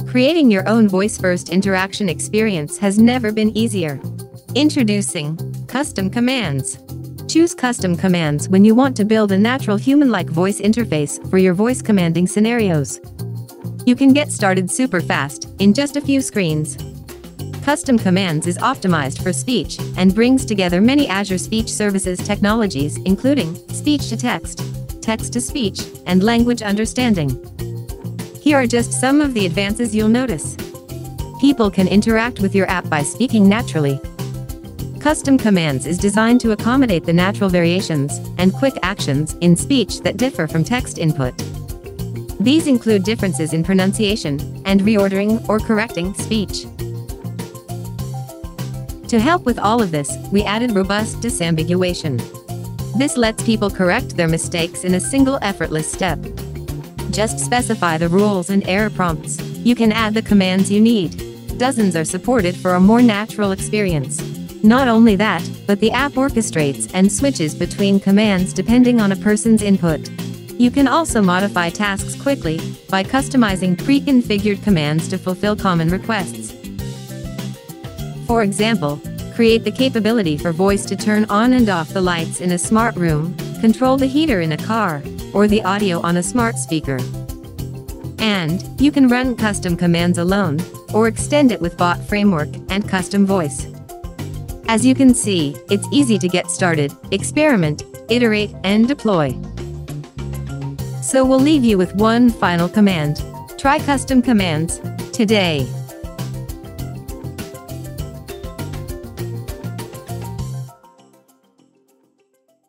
Creating your own voice-first interaction experience has never been easier. Introducing Custom Commands. Choose custom commands when you want to build a natural human-like voice interface for your voice commanding scenarios. You can get started super fast, in just a few screens. Custom Commands is optimized for speech and brings together many Azure Speech Services technologies including speech-to-text, text-to-speech, and language understanding. Here are just some of the advances you'll notice. People can interact with your app by speaking naturally. Custom Commands is designed to accommodate the natural variations and quick actions in speech that differ from text input. These include differences in pronunciation and reordering or correcting speech. To help with all of this, we added robust disambiguation. This lets people correct their mistakes in a single effortless step. Just specify the rules and error prompts. You can add the commands you need. Dozens are supported for a more natural experience. Not only that, but the app orchestrates and switches between commands depending on a person's input. You can also modify tasks quickly by customizing pre-configured commands to fulfill common requests. For example, create the capability for voice to turn on and off the lights in a smart room, control the heater in a car, or the audio on a smart speaker. And you can run custom commands alone, or extend it with Bot Framework and Custom Voice. As you can see, it's easy to get started, experiment, iterate, and deploy. So we'll leave you with one final command. Try Custom Commands today.